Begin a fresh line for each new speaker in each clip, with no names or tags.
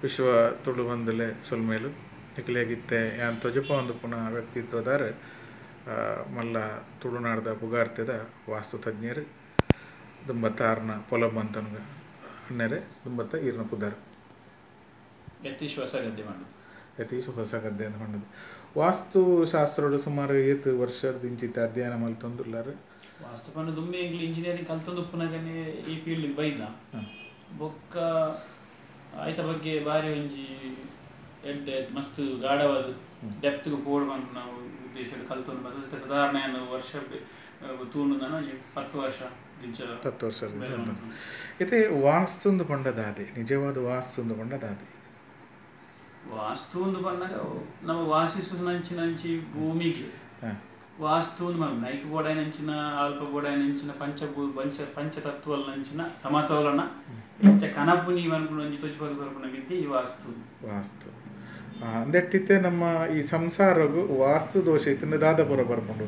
ವಿಶ್ವ ತುಳು ಬಂದಲೆ ಸೊಲ್ಮೇಲು ನಿಖಿಲೇಗಿತ್ತೆ ಯಾನ್ ತೊಜಪ ಒಂದು ಪುನಃ ವ್ಯಕ್ತಿತ್ವದಾರ ಮಲ್ಲ ತುಳುನಾಡದ ಪುಗಾರ್ತೆದ ವಾಸ್ತು ತಜ್ಞರು ದುಂಬತ್ತಾರನ ಪೊಲಬ್ ಅಂತನ್ಗ ಅನ್ನೆರೆ ದುಂಬತ್ತ ಈರ್ನ ಪುದಾರ್
ಯತೀಶ್ ಹೊಸ
ಗದ್ದೆ ಅಂತ ಹೊಂಡದು ವಾಸ್ತು ಶಾಸ್ತ್ರೋಡು ಸುಮಾರು 7 ವರ್ಷದ ಇಂಚಿತ ಅಧ್ಯಯನ ಮಲ್ತೊಂದುಲ್ಲಾರು
ವಾಸ್ತು ಪಂಡ ದುಮ್ಮೆ ಇಂಜಿನಿಯರಿಂಗ್ ಕಲ್ತೊಂದು ಪುನಗನೆ ಈ ಫೀಲ್ಡ್ ಬೈದ ಬೊಕ್ಕ ಆಯ್ತ ಬಗ್ಗೆ ಬಾರಿ ಒಂಜಿ ಎಡ್ಡೆ ಮಸ್ತ್ ಗಾಢವಾದ ಡೆಪ್ತ್ಗೆ ಪೋಡ್ ಬಂದು ನಾವು ಉದ್ದೇಶದಲ್ಲಿ ಕಲ್ತೊಂದು ಬರ್ತದೆ ಸಾಧಾರಣ ವರ್ಷ ತೂಂಡು ನಾನು 10 ವರ್ಷ
10 ವರ್ಷದ ಇದು ವಾಸ್ತುಂದು ಪಂಡದಾದೆ ನಿಜವಾದ ವಾಸ್ತುಂದು ಪಂಡದಾದೆ
ವಾಸ್ತು ಒಂದು ಬಂದಾಗ ನಮ್ಮ ವಾಸಿಸು ನಂಚಿನಂಚಿ ಭೂಮಿಗೆ ವಾಸ್ತು ನೈಕ್ ಬೋಡಾಯನಂಚಿನ ಅಲ್ಪ ಬೋಡಾಯನಂಚಿನ ಪಂಚತತ್ವಲ್ ನಂಚಿನ ಸಮತೋಲನ ಇಂಚ ಕನಪು ನೀವು ಅನ್ಕೊಂಡು ತೋಚಿಪದ ಕೊರಪುನಗಿದ್ದೆ ಈ ವಾಸ್ತು
ಅಂದೆಟ್ಟಿತ್ತೆ ನಮ್ಮ ಈ ಸಂಸಾರಗೂ ವಾಸ್ತು ದೋಷ ಇತ್ತು ದಾದಪುರ ಬರ್ಕೊಂಡು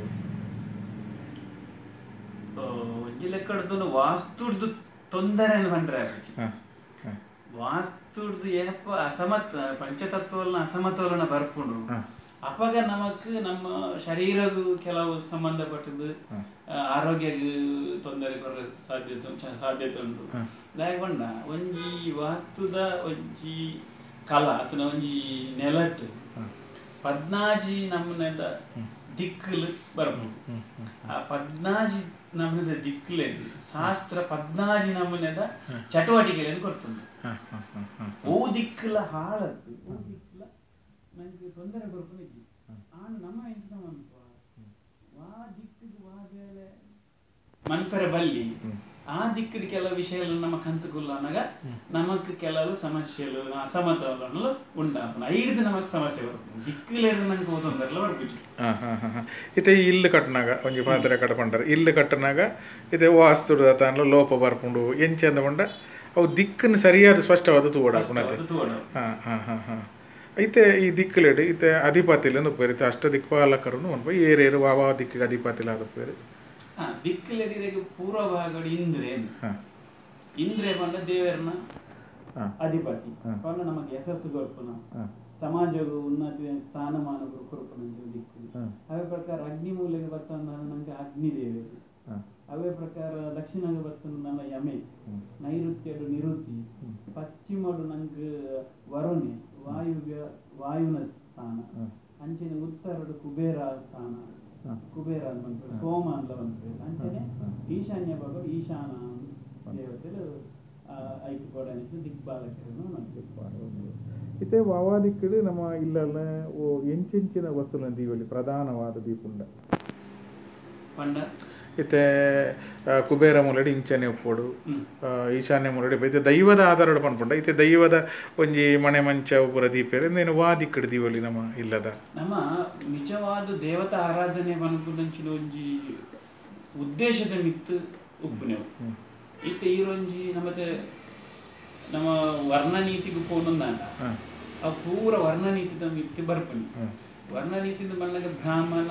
ಒಂಜಿ ಲೆಕ್ಕಡ್ದು ವಾಸ್ತುಡ್ದು ತೊಂದರೆ ಬಂದ್ರೆ ವಾಸ್ತುಡ್ದು ಏಪ ಪಂಚತತ್ವಲ್ನ ಅಸಮತೋಲನ ಬರ್ಪುಂಡು ಅಪಗ ನಮಕ್ ನಮ್ಮ ಶರೀರಗೂ ಕೆಲವು ಸಂಬಂಧಪಟ್ಟದ್ದು ಆರೋಗ್ಯಗೂ ತೊಂದರೆ ಕೊರ ಸಾಧ್ಯತೆ ಉಂಟು ದಾಯಕೊಂಡ ಒಂಜಿ ವಾಸ್ತುದ ಒಂಜಿ ಕಲ ಅತನ ಒಂಜಿ ನೆಲಟ್ 14 ನಮೂನೆದ ದಿಕ್ಕಲು ಬರ್ಪುಂಡು ಆ 14 ನಮೂನೆದ ದಿಕ್ಕಲೆದು ಶಾಸ್ತ್ರ 14 ನಮೂನೆದ ಚಟುವಟಿಕೆಗಳನ್ನು ಕೊಡ್ತುಂಡು ಓ ದಿಕ್ಕಲ ಹಾಳದ್ದು ಓ ದಿಕ್ಕಲ ನನಗೆ ತೊಂದರೆ ಬರ್ಪುನಿದ್ದಿ ಆನು ನಮ್ಮ ಎಂಚಿನ ಮನ್ಪ ವಾ ದಿಕ್ಕಿಗೆ ವಾದೇಲೆ ಮನ್ಪರೆ ಬಲ್ಲಿ ಆ ದಿಕ್ಕಡಿ ಕೆಲವು ವಿಷಯಗಳು ನಮ್ಮ ಕಂತುಗುಲ್ಲ ಅನ್ನಗ ನಮಕ್ ಕೆಲವು ಸಮಸ್ಯೆಗಳು ಅಸಮತೋಲನలు ಉಂಟಾಪನ ಐದು ನಮಕ್ ಸಮಸ್ಯೆ ಬರ್ತದೆ ದಿಕ್ಕಲೇದು ನನಗೆ ಓದೊಂದರಲ್ಲ ಬರ್ಬಿಟ್ಟು
ಇತ್ತೆ ಇಲ್ಲು ಕಟ್ಟನಾಗ ಒಂಜಿ ಪಾತ್ರೆ ಕಟ್ಕೊಂಡಾರ ಇಲ್ಲು ಕಟ್ಟನಾಗ ಇದೆ ವಾಸ್ತುದ ತಾನು ಲೋಪ ಬರ್ಪುಂಡು ಎಂಚೆ ಅಂದಕೊಂಡ ಅವು ದಿಕ್ಕನ್ನು ಸರಿಯಾದ ಸ್ಪಷ್ಟವಾದ ತೂಡಾಪುನತೆ ಐತೆ ಈ ದಿಕ್ಕಲೇಡು ಇತ್ತೆ ಅಧಿಪತಿಲ ಉಪ್ಪೇರು ಅಷ್ಟ ದಿಕ್ಪಾಲಕರನ್ನು ಒಂದು ಏರೇರು ವಾವ ದಿಕ್ಕಿಗೆ ಅಧಿಪತಿಲ ಆದಪ್ಪೇರು
ದಿಕ್ಕಲೆಡಿರೆಗೆ ಪೂರ್ವ ಭಾಗಡು ಇಂದ್ರೆ ಬಂದ ದೇವರನ ಅಧಿಪತಿ ಬಂದ ನಮಗೆ ಯಶಸ್ಸು ಕೊರ್ಪುನ ಸಮಾಜವು ಉನ್ನತಿ ಸ್ಥಾನಮಾನ ಕೊರ್ಪುನ ದಿಕ್ಕು ಅವೇ ಪ್ರಕಾರ ಅಗ್ನಿ ಮೂಲೆಗೆ ಬರ್ತಂದ ನಮಗೆ ಅಗ್ನಿ ದೇವರು ಅವೇ ಪ್ರಕಾರ ದಕ್ಷಿಣಗೆ ಬರ್ತಂದ ನಮ್ಮ ಯಮೆ ನೈಋತ್ಯಡು ನಿರುತಿ ಪಶ್ಚಿಮಡು ನಂಗೆ ವರುಣೆ ವಾಯುನ ಸ್ಥಾನ ಅಂಚಿನ ಉತ್ತರಡು ಕುಬೇರ ಸ್ಥಾನ ಕುಬೇರ ಅಂತ ಸೋಮ ಅಂತ ಬಂತು ಅಂಚನೆ ಈಶಾನ್ಯ ಭಾಗ ಈಶಾನ ದೇವತೆಗಳು ಐದು ಕೂಡ ದಿಕ್ಪಾಲಕರನ್ನು
ಇತ್ತೆ ವಾವಾ ದಿಕ್ಕಡು ನಮ್ಮ ಇಲ್ಲೆಲ್ಲ ಎಂಚಿನ ವಸ್ತುಗಳ ದೀವಲ್ಲಿ ಪ್ರಧಾನವಾದ ದೀಪುಂಡ
ಪಂಡ
ಇತ್ತೆ ಕುಬೇರ ಮೂಲಡಿ ಇಂಚನೆ ಉಪ್ಪೋಡು ಈಶಾನ್ಯ ಮೂಲಡಿ ಇತ್ತೆ ದೈವದ ಆಧಾರ ಪನ್ಪುಂಡ ಇತ್ತೆ ದೈವದ ಒಂಜಿ ಮನೆ ಮಂಚ ಪೂರ ದೀಪೇರು ಇಂದೇನು ವಾ ದಿಕ್ಕಡು ದೀವಲ್ಲಿ ನಮ್ಮ ಇಲ್ಲದ
ನಮ್ಮ ನಿಜವಾದ ದೇವತಾ ಆರಾಧನೆ ಪನ್ಪುಂಡಂಚಿನ ಒಂಜಿ ಉದ್ದೇಶದ ಮಿತ್ತು ಉಪ್ಪುನೆವು ಇತ್ತೆ ಈರೊಂಜಿ ನಮ್ಮತ್ತೆ ನಮ್ಮ ವರ್ಣನೀತಿಗೂ ಪೋನೊಂದಾಂಡ ಅವು ಪೂರ ವರ್ಣನೀತಿದ ಮಿತ್ತು ಬರ್ಪುನಿ ವರ್ಣನೀತಿದ ಬಂದಾಗ ಬ್ರಾಹ್ಮಣ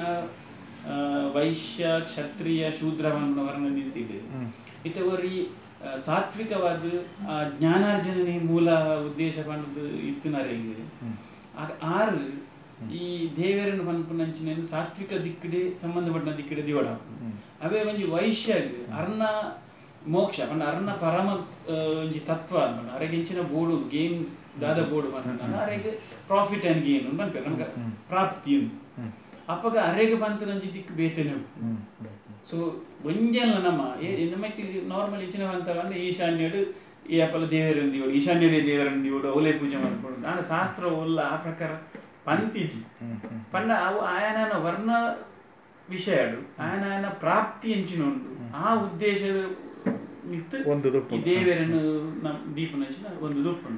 ವೈಶ್ಯ ಕ್ಷತ್ರಿಯ ಶೂದ್ರ ವರ್ಣ ನಿಂತಿದೆ ಇತವರಿ ಸಾತ್ವಿಕವಾದ ಜ್ಞಾನಾರ್ಜನೆ ಮೂಲ ಉದ್ದೇಶ ಪಂಡದು ಇತ್ತಿನರೆಗೆ ಆರು ಈ ದೇವರನ್ನು ಪನ್ಪುನಂಚಿನ ಸಾತ್ವಿಕ ದಿಕ್ಕಡೆ ಸಂಬಂಧಪಟ್ಟ ದಿಕ್ಕಡೆ ದಿವಡ ಅವೇ ಒಂಜಿ ವೈಶ್ಯ ಅರ್ಣ ಮೋಕ್ಷ ಪಂಡ ಅರ್ಣ ಪರಮ ಒಂಜಿ ತತ್ವ ಅನ್ಪಂಡ ಅರೆಗೆ ಇಂಚಿನ ಬೋರ್ಡು ಗೇಮ್ ದಾದ ಬೋರ್ಡು ಪಂಡ ಅರೆಗೆ ಪ್ರಾಫಿಟ್ ಆ್ಯಂಡ್ ಗೇನ್ ಪಂಪ ನಮ್ಗೆ ಪ್ರಾಪ್ತಿ ಅಪ್ಪಗ ಅರೆಗೆ ಬಂತು ನಂಜಿ ದಿಕ್ಕು ಬೇತೇನೆ ಸೊ ಒಂಜಲ್ಲ ನಮ್ಮೈತಿ ನಾರ್ಮಲ್ ಇಚ್ಚಿನ ಬಂತವಂದ್ರೆ ಈಶಾನ್ಯಡು ಈ ಅಪ್ಪಲ ದೇವರನ್ನು ದಿವಡು ಈಶಾನ್ಯಡೆ ದೇವರನ್ನು ದಿವಡು ಅವಲೇ ಪೂಜೆ ಮಾಡ್ಕೊಂಡು ನಾನು ಶಾಸ್ತ್ರ ಒಲ್ಲ ಆ ಪ್ರಕಾರ ಪಂತಿಜಿ ಪಂಡ ಅವು ಆಯನ ವರ್ಣ ವಿಷಯಡು ಆಯನ ಪ್ರಾಪ್ತಿ ಎಂಚಿನ ಉಂಟು ಆ ಉದ್ದೇಶದ ಮಿತ್ತು ಈ ದೇವರನ್ನು ನಮ್ಮ ದೀಪನಂಚಿನ ಒಂದು ದುಪ್ಪುಂಡು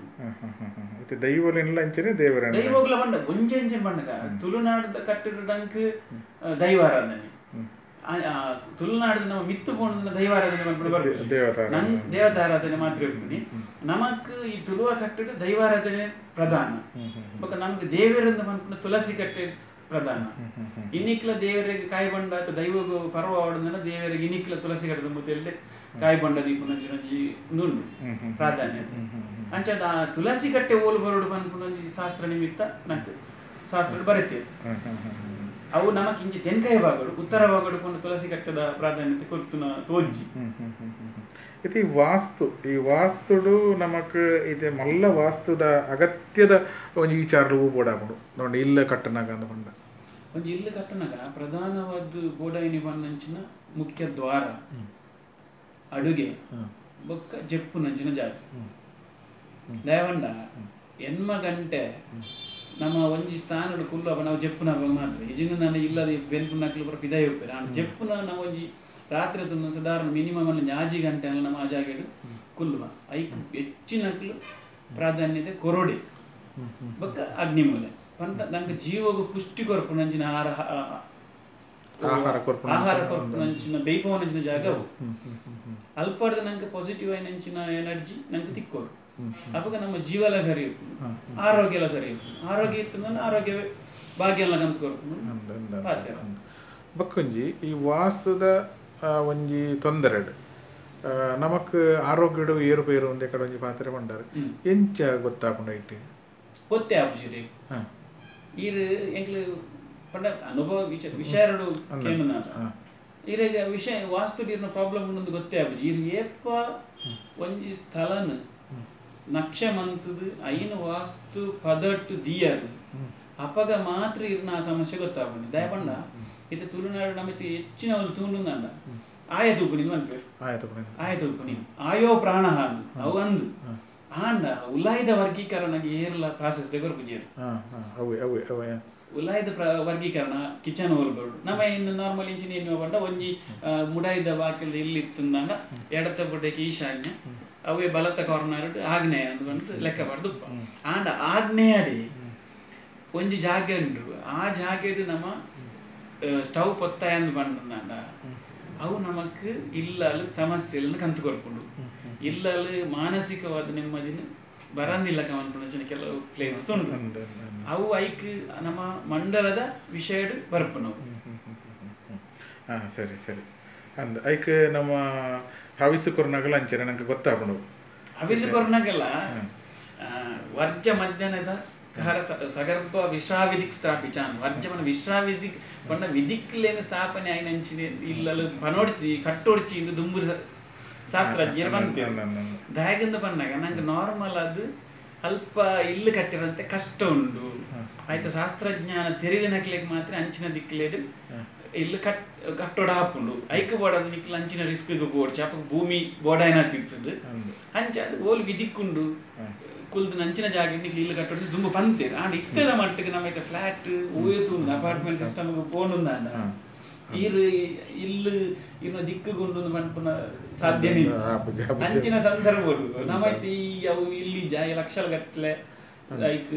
ದೈವಗಳ ಬಂಡ ಒಂಜೆಂಜೆ ಬಂಡಗ ತುಳುನಾಡದ ಕಟ್ಟಡಂಕ್ ದೈವಾರಾಧನೆ ತುಳುನಾಡದ ನಮ್ಮ ಮಿತ್ತು ಪೋಣದ ದೈವಾರಾಧನೆ ದೇವತಾರಾಧನೆ ಮಾತ್ರ ಇರ್ತೀನಿ ನಮಕ್ ಈ ತುಳುವ ಕಟ್ಟಡ ದೈವಾರಾಧನೆ ಪ್ರಧಾನ ಬೊಕ ನಮ್ಗೆ ದೇವರಿಂದ ಬಂದ್ಬಿಟ್ಟು ತುಳಸಿ ಕಟ್ಟೆ ಪ್ರಧಾನ ಇನ್ನಿಕ್ಲ ದೇವರಿಗೆ ಕಾಯಿ ಬಂಡ ಅಥವಾ ದೈವಗೂ ಪರ್ವ ಆವಡನ ದೇವರಿಗೆ ಇನ್ನಿಕ್ಲ ತುಳಸಿ ಕಟ್ಟದ ಮುದ್ದೆಲ್ಲೇ ಕಾಯಿ ಬಂಡ ದೀಪ ನಂಚಿನ ನುಂಡು ಪ್ರಾಧಾನ್ಯತೆ ಅಂಚದ ತುಳಸಿ ಕಟ್ಟೆ ಓಲು ಬರೋಡು ಪನ್ಪುನೊಂಜಿ ಶಾಸ್ತ್ರ ನಿಮಿತ್ತ ನಂಗೆ ಶಾಸ್ತ್ರ ಬರೀತೀರಿ ಅವು ನಮಕ್ ಇಂಚಿ ತೆನ್ಕಾಯಿ ಭಾಗಗಳು ಉತ್ತರ ಭಾಗಗಳು ಕೊಂಡು ತುಳಸಿ ಕಟ್ಟದ ಪ್ರಾಧಾನ್ಯತೆ ಕೊರ್ತುನ ತೋಜಿ
ಇದು ಈ ವಾಸ್ತುಡು ನಮಕ್ ಇದು ಮಲ್ಲ ವಾಸ್ತುದ ಅಗತ್ಯದ ಒಂದು ವಿಚಾರಗಳು ಬೋಡಾಪುಡು ನೋಡಿ ಇಲ್ಲ ಕಟ್ಟನಾಗ ಅಂದ್ಕೊಂಡ
ಒಂಜಿ ಇಲ್ಲು ಕಟ್ಟನಾಗ ಪ್ರಧಾನವಾದ ಬೋಡಾಯಿನಿ ಬಣ್ಣಂಚಿನ ಮುಖ್ಯ ದ್ವಾರ ಅಡುಗೆ ಬೊಕ್ಕ ಜಪ್ಪು ನಂಚಿನ ಜಾಗ ದಯವಂಡ ಎನ್ಮ ಗಂಟೆ ನಮ್ಮ ಒಂಜಿ ಸ್ಥಾನಡು ಕುಲ್ಲ ನಾವು ಜಪ್ಪುನ ಮಾತ್ರ ಇಜಿನ ನಾನು ಇಲ್ಲದ ಬೆನ್ಪು ನಕ್ಲು ಬರ ಪಿದಾಯಿ ಹೋಗ್ತಾರೆ ನಾನು ಜಪ್ಪುನ ನಾವು ಒಂಜಿ ರಾತ್ರಿ ಹೊತ್ತು ಸಾಧಾರಣ ಮಿನಿಮಮ್ ಅಲ್ಲಿ 8 ಗಂಟೆ ಅಲ್ಲ ನಮ್ಮ ಆ ಜಾಗೆಡು ಕುಲ್ಲುವ ಐಕ್ ಹೆಚ್ಚಿನಕ್ಲು ಪ್ರಾಧಾನ್ಯತೆ ಕೊರೋಡೆ ಬೊಕ್ಕ ಅಗ್ನಿಮೂಲೆ ಪಂಡ ನಂಗೆ ಜೀವಗು ಪುಷ್ಟಿ ಕೊರಪು ನಂಚಿನ ಆಹಾರ ಕೊರಪು ನಂಚಿನ ಬೈಪವನಂಚಿನ ಜಾಗ ಅಲ್ಪಡ್ದ ನಂಗೆ ಪಾಸಿಟಿವ್ ನಂಚಿನ ಎನರ್ಜಿ ನಂಗೆ ತಿಕ್ಕೋರು ಅವಾಗ ನಮ್ಮ ಜೀವ ಎಲ್ಲ ಸರಿ ಇರ್ಬೋದು ಆರೋಗ್ಯ ಎಲ್ಲ ಸರಿ ಇರ್ಬೋದು ಆರೋಗ್ಯ ಇತ್ತು ಆರೋಗ್ಯವೇ ಭಾಗ್ಯ ಎಲ್ಲ ಕಂತ್ಕೊರ್ಪು
ಬಕ್ಕೊಂಜಿ ಈ ವಾಸದ ಒಂಜಿ ತೊಂದರೆಡು ನಮಕ್ ಆರೋಗ್ಯಡು ಏರುಪೇರು ಒಂದೇ ಕಡೆ ಒಂಜಿ ಪಾತ್ರೆ ಬಂಡಾರೆ ಎಂಚ ಗೊತ್ತಾಪುಂಡ ಇಟ್ಟು
ಗೊತ್ತೇ ಆಪುಜಿರಿ ಈರು ಎಂಕ್ಲು ಪಂಡ ಅನುಭವ ವಿಷಯಡು ಕೇಳು ನಾನು ಈರಿಗೆ ವಿಷಯ ವಾಸ್ತು ಇರ್ನ ಪ್ರಾಬ್ಲಮ್ ಉಂದು ಗೊತ್ತೇ ಆಪುಜಿ ಈರು ಏಪ ಒಂಜಿ ಸ್ಥಳನ ನಕ್ಷ ಮಂತದು ಐನ ವಾಸ್ತು ಪದಟ್ಟು ದಿಯರು ಅಪಗ ಮಾತ್ರ ಇರ್ನ ಆ ಸಮಸ್ಯೆ ಗೊತ್ತಾಪುಂಡು ದಯಪಂಡ ಇದು ತುಳುನಾಡು ನಮಗೆ ಹೆಚ್ಚಿನ ಒಂದು ತೂಂಡುಂದಂಡ ಆಯ ತೂಪುನಿ ಅನ್ಪೇರು ಆಯ ತೂಪುನಿ ಆಯೋ ಪ್ರಾಣ ಹಾಂದು ಅವು ಅಂದು ಆಂಡ ಉಲಾಯ್ದ ವರ್ಗೀಕರಣಗೆ ಏರ್ಲ ಪ್ರಾಶಸ್ತ್ಯ ಕೊರ್ಪುಜೇರು ಉಲಾಯ್ದ ವರ್ಗೀಕರಣ ಕಿಚನ್ ಹೋಲ್ಬರ್ಡು ನಮ್ಮ ಇನ್ನು ನಾರ್ಮಲ್ ಇಂಚಿನ ಏನು ಪಂಡ ಒಂಜಿ ಮುಡಾಯ್ದ ವಾಕ್ಯದ ಇಲ್ಲಿತ್ತಂದಂಡ ಎಡತ ಬುಡ್ಡಕ್ಕೆ ಈಶಾನ್ಯ ಅವೇ ಬಲತ ಕಾರ್ನರ್ ಆಗ್ನೇಯ ಅಂದ್ಕೊಂಡು ಲೆಕ್ಕ ಬರ್ದುಪ್ಪ ಆಂಡ ಆಗ್ನೇಯಡಿ ಒಂಜಿ ಜಾಗೆ ಉಂಡು ಆ ಜಾಗೆಡು ನಮ್ಮ ಸ್ಟವ್ ಪೊತ್ತಾಯ ಅಂದು ಬಂದಂಡ ಅವು ನಮಕ್ ಇಲ್ಲಲು ಸಮಸ್ಯೆలను ಕಂತುಕೊಳ್ಕೊಂಡು ಇಲ್ಲಲು ಮಾನಸಿಕವಾದ ನೆಮ್ಮದಿನ ಬರಂದಿಲ್ಲ ಕಮನ್ಪುಣ ಕೆಲವು ಪ್ಲೇಸಸ್ ಉಂಟು ಅವು ಐಕ್ ನಮ್ಮ ಮಂಡಲದ ವಿಷಯಡು ಬರ್ಪುನು
ಸರಿ ಸರಿ ಅಂದ ಐಕ್ ನಮ್ಮ ಹವಿಸು ಕೊರ್ನಾಗಲ್ಲ ಅಂಚನೆ ನಂಗೆ ಗೊತ್ತಾಪುಂಡು
ಹವಿಸು ಕೊರ್ನಾಗೆಲ್ಲ ವರ್ಜ ಮಧ್ಯಾಹ್ನದ ಸಗರ್ಭ ವಿಶ್ರಾವಿಧಿಕ್ ಸ್ಥಾಪಿಚಾನ್ ವರ್ಜಮನ ವಿಶ್ರಾವಿಧಿಕ್ ಪಂಡ ವಿಧಿಕ್ಲೇನು ಸ್ಥಾಪನೆ ಆಯ್ನಂಚಿನ ಇಲ್ಲಲು ಪನೋಡ್ತಿ ಕಟ್ಟೋಡ್ಚಿ ಇಂದು ದುಂಬುರು ಶಾಸ್ತ್ರಜ್ಞರು ಬಂತೀರು ದಾಯಗಿಂದ ಬಂದಾಗ ನಂಗೆ ನಾರ್ಮಲ್ ಅದು ಅಲ್ಪ ಇಲ್ಲು ಕಟ್ಟಿರಂತೆ ಕಷ್ಟ ಉಂಡು ಆಯ್ತು ಶಾಸ್ತ್ರಜ್ಞಾನ ತೆರೆದಿನಕ್ಲಿಗೆ ಮಾತ್ರ ಅಂಚಿನ ದಿಕ್ಲೇಡು ಇಲ್ಲು ಕಟ್ಟೋಡ ಹಾಪುಂಡು ಐಕ್ ಬೋಡದು ನಿಕ್ಲು ಅಂಚಿನ ರಿಸ್ಕ್ ಬೋಡ್ಚಿ ಅಪ್ಪ ಭೂಮಿ ಬೋಡಾಯ್ನ ತಿರ್ತದು ಅಂಚೆ ಅದು ಓಲು ವಿಧಿಕ್ಕುಂಡು ಕುಲ್ದು ನಂಚಿನ ಜಾಗ ನಿಕ್ಲು ಇಲ್ಲು ಕಟ್ಟೋದು ದುಂಬು ಪಂತೀರು ಆಂಡ್ ಇತ್ತದ ಮಟ್ಟಿಗೆ ನಮ್ಮೈತೆ ಫ್ಲಾಟ್ ಊಯತು ಅಪಾರ್ಟ್ಮೆಂಟ್ ಸಿಸ್ಟಮ್ ಪೋನುಂದಾಂಡ ಈರು ಇಲ್ಲು ಇನ್ನು ದಿಕ್ಕುಗುಂಡು ಪಂಪುನ ಸಾಧ್ಯನೇ ಅಂಚಿನ ಸಂದರ್ಭಗಳು ನಮ್ಮೈತೆ ಈ ಅವು ಇಲ್ಲಿ ಜಾಗ ಲಕ್ಷಲ ಗಟ್ಟಲೆ ಲೈಕ್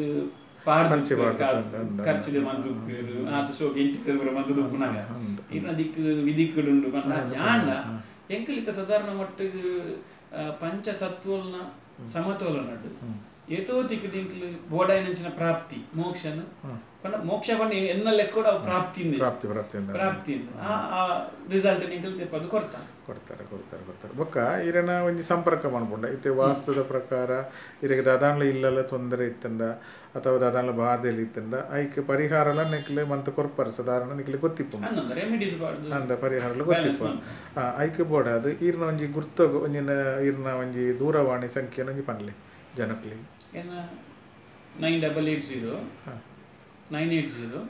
ಖರ್ಚಿದೆ ಮಂದು ಅದು ಶೋಕ ಇಂಟಿ ಮಂದು ಪುನಃ ಇನ್ನ ದಿಕ್ಕು ವಿದಿಕ್ಕುಡುಂಡು ಪಂಡ ಯಾಂಡ ಎಂಕಲಿತ ಸಾಧಾರಣ ಮಟ್ಟಿಗೆ ಪಂಚತತ್ವಲ್ನ ಸಮತೋಲನಡು ಏತೋ ತಿಕ್ಕಿದಿಂಕ್ಲು ಬೋಡಾಯಿನಂಚಿನ ಪ್ರಾಪ್ತಿ ಮೋಕ್ಷನು ಪಂಡ ಮೋಕ್ಷ ಪಂಡ ಎನ್ನ ಲೆಕ್ಕ ಪ್ರಾಪ್ತಿ ಆ ರಿಸಲ್ಟ್ ನಿಂಕಲ್ ತೆಪ್ಪದು
ಕೊಡ್ತಾರೆ ಬೊಕ್ಕ ಇರನ ಒಂಜಿ ಸಂಪರ್ಕ ಮಾಡ್ಕೊಂಡ ಇತ್ತೆ ವಾಸ್ತುದ ಪ್ರಕಾರ ಇರಗೆ ದಾದಾನ್ಲ ಇಲ್ಲಲ್ಲ ತೊಂದರೆ ಇತ್ತಂಡ ಅಥವಾ ದಾದಾನ್ಲ ಬಾಧೆಲಿ ಇತ್ತಂಡ ಐಕೆ ಪರಿಹಾರಲ ನೆಕ್ಲೆ ಮಂತ ಕೊರ್ಪರ್ ಸಾಧಾರಣ ನಿಕ್ಲೆ ಗೊತ್ತಿಪ್ಪುಂಡು ಅಂದ ಪರಿಹಾರಲ ಗೊತ್ತಿಪ್ಪು ಐಕೆ ಬೋಡ ಅದು ಈರ್ನ ಒಂಜಿ ಗುರ್ತ ಒಂಜಿನ ಈರ್ನ ಒಂಜಿ ದೂರವಾಣಿ ಸಂಖ್ಯೆನ ಒಂಜಿ ಪನ್ಲೆ ಜನಕ್ಲಿ
9880 980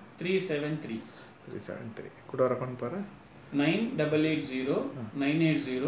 373
ಕುಡವರ ಪನ್ಪರ
9880 980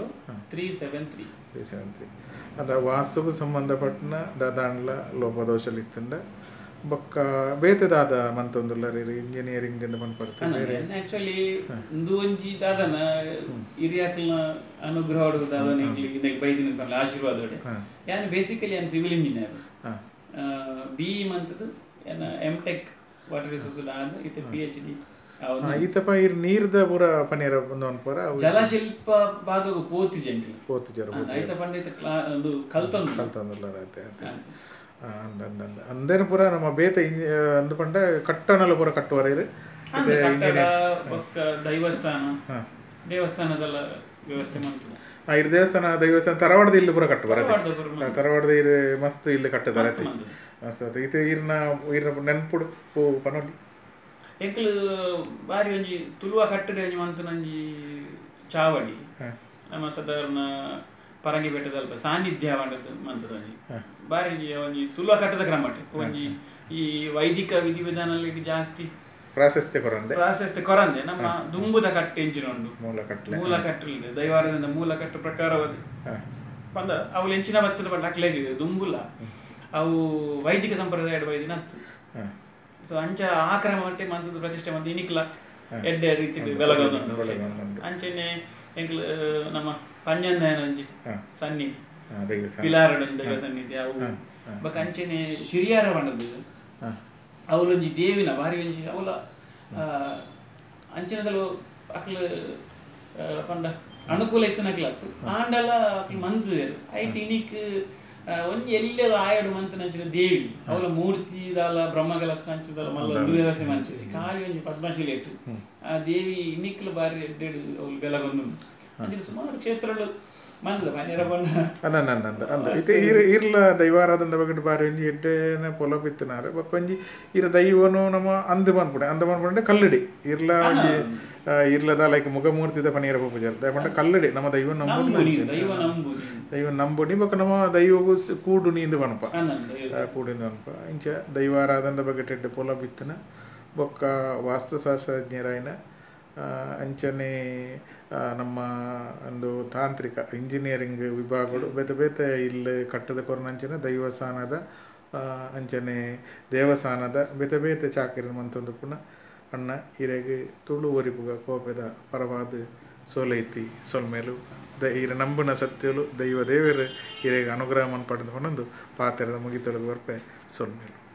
373
ಅದ ವಾಸ್ತುಗೂ ಸಂಬಂಧಪಟ್ಟನ ದಾದಾಂಡ್ಲ ಲೋಪದೋಷಲು ಇತ್ತಂಡ ಬೊಕ್ಕ ಬೇತೆದಾದ ಮಂತೊಂದುಲ್ಲರಿ ಇಂಜಿನಿಯರಿಂಗ್ ಎಂದು ಪನ್ಪರ್ತಾರೆ
ಆಕ್ಚುಲಿ ಇಂದು ಒಂಜಿ ದಾದನ ಹಿರಿಯಾಕಲ್ನ ಅನುಗ್ರಹ ಹೊಡದು ದಾದನ ಇಂಗ್ಲಿ ಬೈದಿನ ಪನ್ಲ ಆಶೀರ್ವಾದೋಡೆ ಯಾನ್ ಬೇಸಿಕಲಿ ಯಾನ್ ಸಿವಿಲ್ ಇಂಜಿನಿಯರ್ ಬಿ ಮಂತದು ಯಾನ ಎಂ.ಟೆಕ್ ವಾಟರ್ ರಿಸೋರ್ಸ್ ಆದ ಇತ್ತೆ PhD
ಈತಪ ಇರ್ ನೀರ್ದ ಪೂರ ಪನೇರ ಬಂದವನ್ ಪೂರ
ಜಲಶಿಲ್ಪ ಭಾಗವು
ಪೋತಿಜರು
ಐತ ಪಂಡಿತ ಒಂದು
ಕಲ್ತಂದುಲ್ಲ ಅಂದೇನು ಪೂರ ನಮ್ಮ ಬೇತ ಅಂದು ಪಂಡ ಕಟ್ಟಣಲ ಪೂರ ಕಟ್ಟುವರ ಇರು
ದೇವಸ್ಥಾನದಲ್ಲ ವ್ಯವಸ್ಥೆ ಮಾಡ್ತಾರೆ
ಇರು ದೇವಸ್ಥಾನ ತರವಾಡದ ಇಲ್ಲಿ ಪೂರ ಕಟ್ಟು ಬರತ್ತೆ
ತರವಾಡದ ಪೂರ
ತರವಾಡದ ಇರು ಮಸ್ತ್ ಇಲ್ಲಿ ಕಟ್ಟದಾರೆ
ಮಸ್ತ್ ಮಂದು.
ಮಸ್ತ್ ಇದು ಈರ್ನ ನೆನ್ಪುಡು ಪನೋಲಿ
ಎಂಕ್ಲು ಬಾರಿ ಒಂಜಿ ತುಳುವ ಕಟ್ಟಡ ಒಂಜಿ ಮಂತನ ಒಂಜಿ ಚಾವಡಿ ನಮ್ಮ ಸಾಧಾರಣ ಪರಂಗಿ ಬೆಟ್ಟದಲ್ಪ ಸಾನ್ನಿಧ್ಯ ಮಂತದ ಒಂಜಿ ಬಾರಿ ಒಂಜಿ ತುಳುವ ಕಟ್ಟದ ಕ್ರಮಟ್ ಒಂಜಿ ಈ ವೈದಿಕ ವಿಧಿವಿಧಾನಗಳಿಗೆ ಜಾಸ್ತಿ ಪ್ರಾಶಸ್ತ್ಯ ಕೊರಂದೆ ನಮ್ಮ ದುಂಬುದ ಕಟ್ಟೆ ಎಂಚಿನೊಂದು ಮೂಲ ಕಟ್ಟಲಿದೆ ದೈವಾರದಿಂದ ಮೂಲ ಕಟ್ಟು ಪ್ರಕಾರವಾದ ಪಂಡ ಅವು ಎಂಚಿನ ಬತ್ತದ ಪಂಡ ಅಕ್ಲೇಗಿದೆ ದುಂಬುಲ ಅವು ವೈದಿಕ ಸಂಪ್ರದಾಯದ ವೈದಿನ ಹತ್ತು ಸೊ ಅಂಚ ಆಕ್ರಮ ಮಟ್ಟೆ ಮಂತದ ಪ್ರತಿಷ್ಠೆ ಮಂತ ಇನಿಕ್ಲ ಎಡ್ಡೆ ರೀತಿ ಬೆಳಗೊಂದು ಅಂಚೆನೆ ಎಂಕ್ಲು ನಮ್ಮ ಪಂಜಂದಾಯನ ಒಂಜಿ ಸನ್ನಿಧಿ ಪಿಲಾರಡ ದೈವ ಸನ್ನಿಧಿ ಅವು ಬಕ ಅಂಚೆನೆ ಶಿರಿಯಾರ ಬಂಡದ್ದು ಅವಳೊಂಜಿ ದೇವಿನ ಬಾರಿ ಒಂಜಿ ಅವಳ ಅಂಚಿನದಲು ಅಕ್ಲು ಪಂಡ ಅನುಕೂಲ ಇತ್ತನಕ್ಲತ್ತು ಆಂಡಲ ಅಕ್ಲು ಮಂತದೇರು ಐಟ್ ಇನಿಕ್ ಒಂಜಿ ಎಲ್ಲೆಲ್ಲ ಆಯಡು ಮಂತನಂಚಿನ ದೇವಿ ಅವಳ ಮೂರ್ತಿ ದಾಲ ಬ್ರಹ್ಮಗಲಸ ಅಂಚಿದಲ್ಲ ಮಲ್ಲ ದುರ್ವ್ಯವಸ್ಥೆ ಮಂಚಿಸಿ ಖಾಲಿ ಒಂಜಿ ಪದ್ಮಶೀಲ ಇಟ್ಟು ಆ ದೇವಿ ಇನ್ನಿಕ್ಲು ಬಾರಿ ಎಡ್ಡೆಡು ಅವಳು ಬೆಳಗೊಂದು ಅಂಚಿನ ಸುಮಾರು ಕ್ಷೇತ್ರಗಳು ಮಂದದ ಪನ್ನೆರ ಬಣ್ಣ
ಅಂದ ಇದು ಇರ್ಲ ದೈವಾರಾಧನ ಬಗ್ಗೆ ಬಾರಿ ಒಂಜಿ ಎಡ್ಡೆನ ಪೊಲ ಬಿತ್ತನಾರೆ ಬಕ್ಕೊಂಜಿ ಇರ ದೈವನು ನಮ್ಮ ಅಂದು ಮನ್ಪುಂಡೆ ಕಲ್ಲಡಿ ಇರ್ಲ ಒಂಜಿ ಇರ್ಲದ ಲೈಕ್ ಮುಖಮೂರ್ತಿದ ಪನೀರ ಪೂಜಾರ ದಯಪಂಡ ಕಲ್ಲಡಿ ನಮ್ಮ ದೈವ ನಂಬುನಿ ಬೊಕ ನಮ್ಮ ದೈವಗೂ ಕೂಡು ನೀಂದು ಪನಪ ಕೂಡಿಂದು ಪನಪ ಇಂಚ ದೈವಾರಾಧನದ ಬಗ್ಗೆ ಎಡ್ಡೆ ಪೊಲ ಬಿತ್ತನ ಬೊಕ್ಕ ವಾಸ್ತುಶಾಸ್ತ್ರಜ್ಞರಾಯಿನ ಅಂಚನೆ ನಮ್ಮ ಒಂದು ತಾಂತ್ರಿಕ ಇಂಜಿನಿಯರಿಂಗ್ ವಿಭಾಗಗಳು ಬೇತೆ ಬೇತೆ ಇಲ್ಲಿ ಕಟ್ಟದ ಕೊರನಂಚಿನ ದೈವಸ್ಥಾನದ ಅಂಚನೆ ದೇವಸ್ಥಾನದ ಬೇತೆ ಬೇತೆ ಚಾಕಿರಿ ಮಂತೊಂದು ಪುನಃ ಅಣ್ಣ ಇರೆಗೆ ತುಳು ಒರಿಪುಗ ಕೋಪೆದ ಪರವಾದ ಸೋಲೈತಿ ಸೊಲ್ಮೇಲು ಇರ ನಂಬುನ ಸತ್ಯಲು ದೈವ ದೇವರು ಇರೆಗೆ ಅನುಗ್ರಹ ಪಡೆದು ಪಣಂದು ಪಾತ್ರದ ಮುಗಿತೊಳಗೆ ಬರ್ಪೆ ಸೊಲ್ಮೇಲು.